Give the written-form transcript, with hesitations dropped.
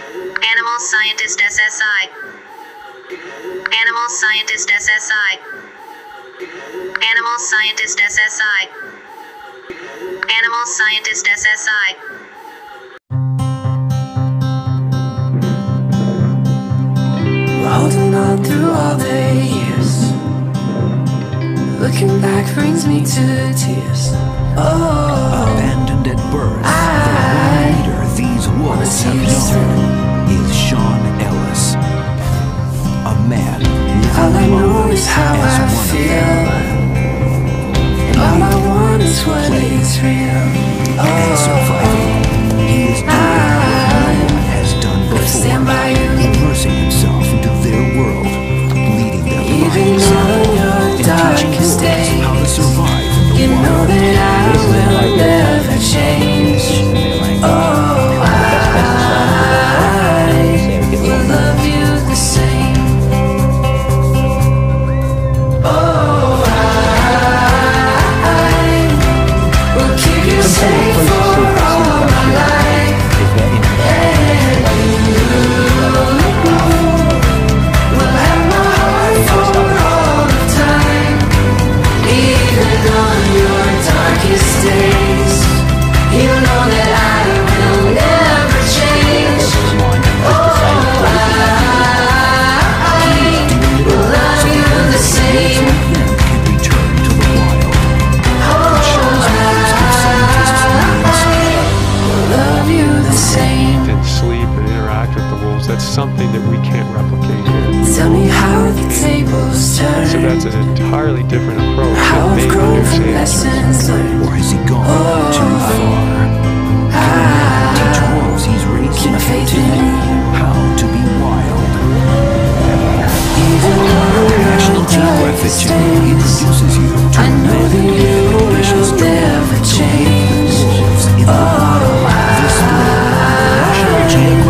Animal Scientist SSI. Animal Scientist SSI. Animal Scientist SSI. Animal Scientist SSI. Holding on through all the years. Looking back brings me to tears. Oh, abandoned at birth, the one leader these wolves have known is Sean Ellis. A man all I know living is how as I one feel, and all I want is what is real. and surviving. He is doing what no one has done stand by before, you. immersing himself into their world, leading them by Even example, on your and teaching darkest wolves day, how to survive in the you know wild. that I will never change. Oh, I will love you the same. Oh, I will keep you safe for all my life. And you will have my heart for all of time. Even on your darkest days, you know that I will never change. Oh, I will love you the same. Them can return to the wild. Sean's words give scientists means. Love you the same. And sleep and interact with the wolves. That's something that we can't replicate here. Tell me how the tables turn. So that's an entirely different approach How that I've they grown from understand. lessons learned. Or has he gone too far? Can he teach wolves he's raised Keep in faith in captivity me. how to be wild? Even on National your Geographic darkest Channel days, introduces you to I a know man that with you ambitious will dreams never to lead change. wolves in the wild. This spring, National Geographic